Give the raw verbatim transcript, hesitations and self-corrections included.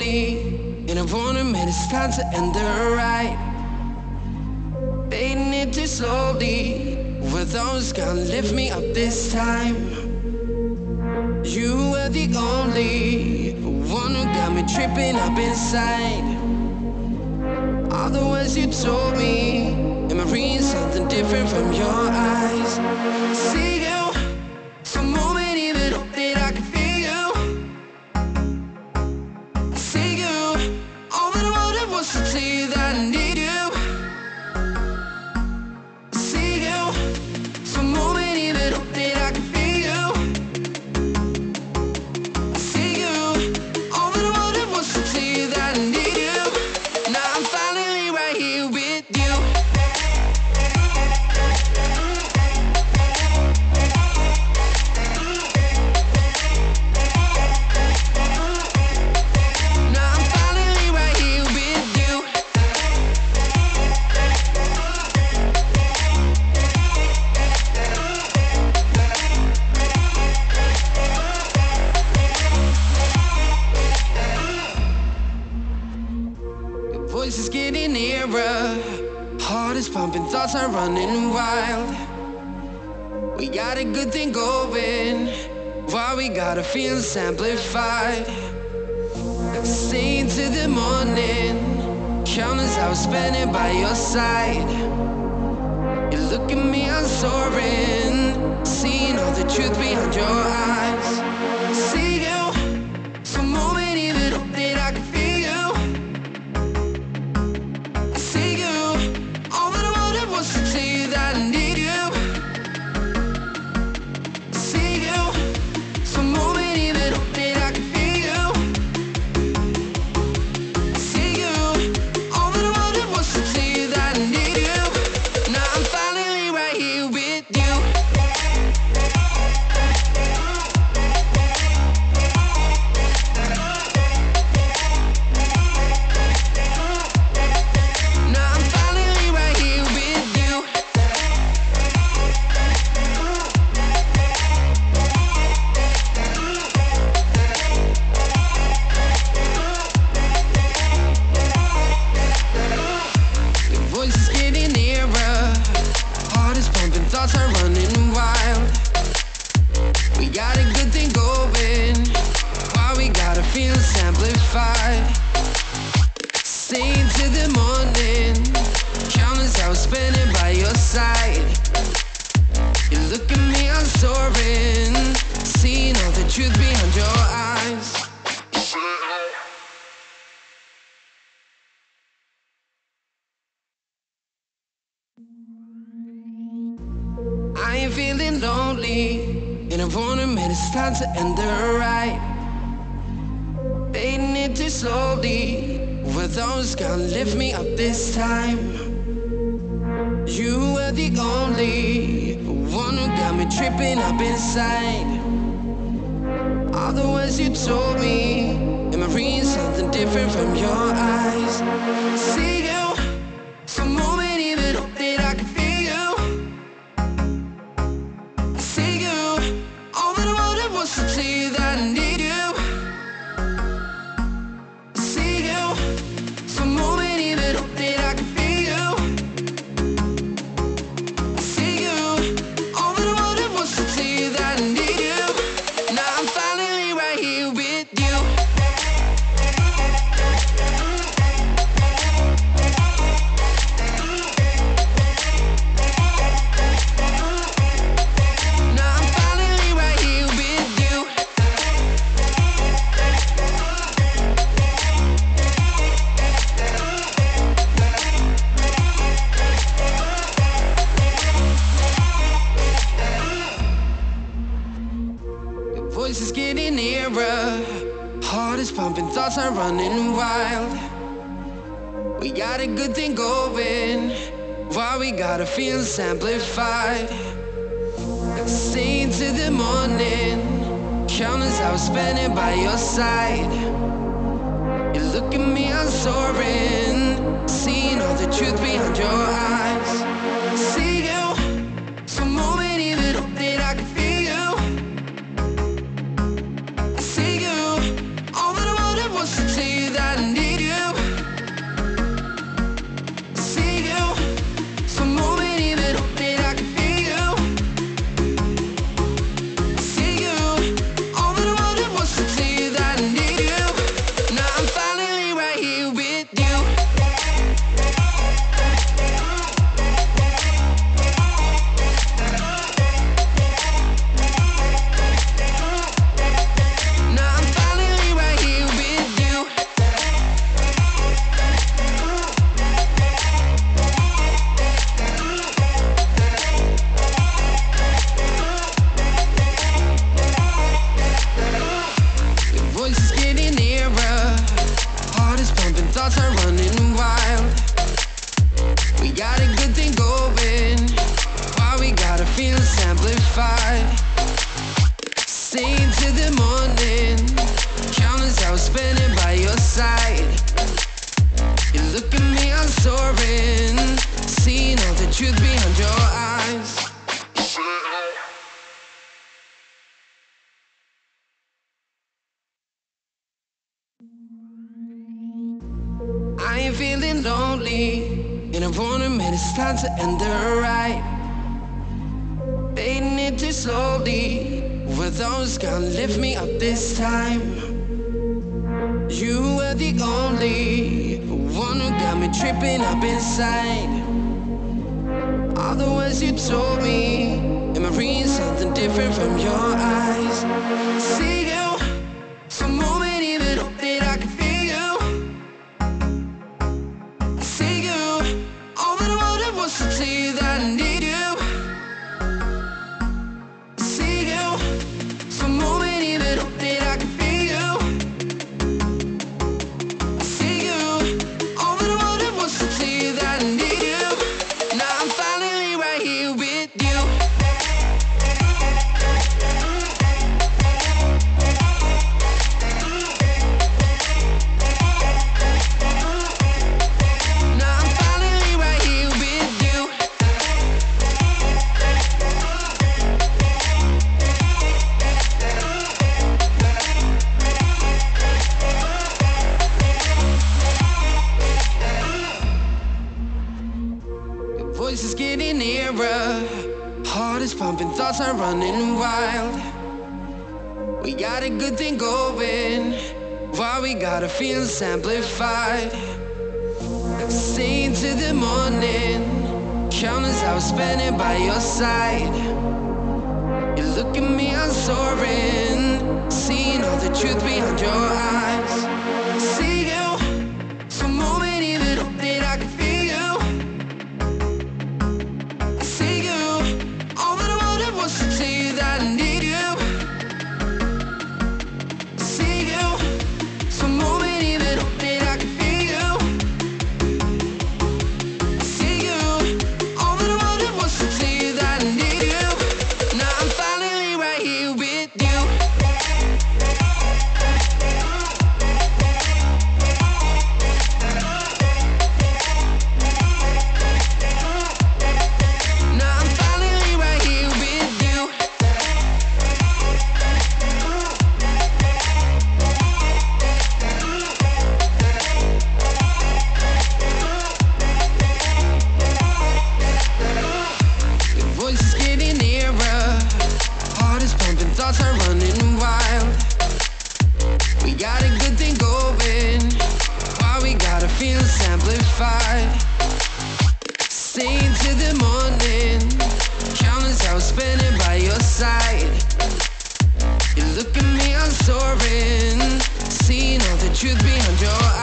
lonely, and I wanna admit it's time to end the ride. Fading it too slowly, were those gonna lift me up this time? You were the only one who got me tripping up inside. All the words you told me, am I reading something different from your eyes? See you, for a moment even hope that I can feel you. See you, all that I wanted was to tell you that I need you. See you, for a moment even hope that I can feel you. See you, all that I wanted was to tell you that I need you. Now I'm finally right here with you. Now I'm finally right here with you. Your voice is getting nearer, heart is pumping, thoughts are running wild. We got a good thing going, why we gotta feel amplified. Staying till the morning, countless hours spending by your side. You look at me, I'm soaring, seeing all the truth behind your eyes. See you, for a moment even hope that I can feel you. See you, all that I wanted was to tell you that I need you. See you, for a moment even hope that I can feel you. See you, all that I wanted was to tell you that I need you. Now I'm finally right here with you. Now I'm finally right here with you. Your voice is getting nearer, heart is pumping, thoughts are running wild. We got a good thing going, why we gotta feel amplified. Staying till the morning, countless hours spending by your side. You look at me, I'm soaring, seeing all the truth behind your eyes. I ain't feeling lonely, and I wanna admit it's time to end the ride. Fading it too slowly, were those gonna lift me up this time? You were the only one who got me tripping up inside. All the words you told me, am I reading something different from your eyes? See you, for a moment even hope that I can feel you. See you, all that I wanted was to tell you that I need you. See you, for a moment even hope that I can feel you. See you, all that I wanted was to tell you that I need you. Now I'm finally right here with you. Now I'm finally right here with you. Your voice is getting nearer, heart is pumping, thoughts are running wild. We got a good thing going, why we gotta feel amplified. Staying till the morning, countless hours spending by your side. You look at me, I'm soaring, seeing all the truth behind your eyes. See you, for a moment even hope that I can feel you. See you, all that I wanted was to tell you that feeling lonely, and I wanna admit it's time to end the ride. Fading it too slowly, were those gonna lift me up this time? You were the only one who got me tripping up inside. All the words you told me, am I reading something different from your eyes? See you, for a moment even hope that I can feel you. See you, all that I wanted was to tell you that I need you. See you, for a moment even hope that I can feel you. See you, all that I wanted was to tell you that I need you. Now I'm finally right here with you. Now I'm finally right here with you. Your voice is getting nearer, heart is pumping, thoughts are running wild. We got a good thing going, why we gotta feel amplified. Staying to the morning, countless hours spending by your side. You look at me, I'm soaring, seeing all the truth behind your eyes. See you, for a moment even hope that I can feel you. See you, all that I wanted was to tell you that I need you. See you, for a moment even hope that I can feel you. See you, all that I wanted was to tell you that I need you. Now I'm finally right here with you. Now I'm finally right here with you. Your voice is getting nearer, heart is pumping, thoughts are running wild. We got a good thing going, why we gotta feel amplified. Staying to the morning, countless hours spending by your side. You look at me, I'm soaring, seeing all the truth behind your